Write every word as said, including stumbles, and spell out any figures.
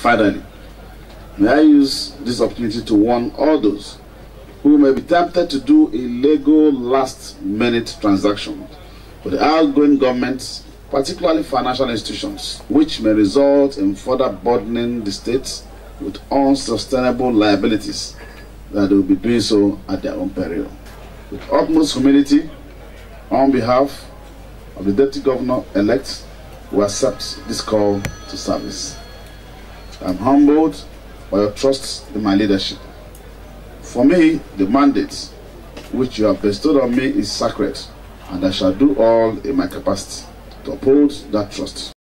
Finally, may I use this opportunity to warn all those who may be tempted to do illegal last-minute transactions with the outgoing governments, particularly financial institutions, which may result in further burdening the states with unsustainable liabilities, that they will be doing so at their own peril. With utmost humility, on behalf of the Deputy Governor-elect, we accept this call to service. I am humbled by your trust in my leadership. For me, the mandate which you have bestowed on me is sacred, and I shall do all in my capacity to uphold that trust.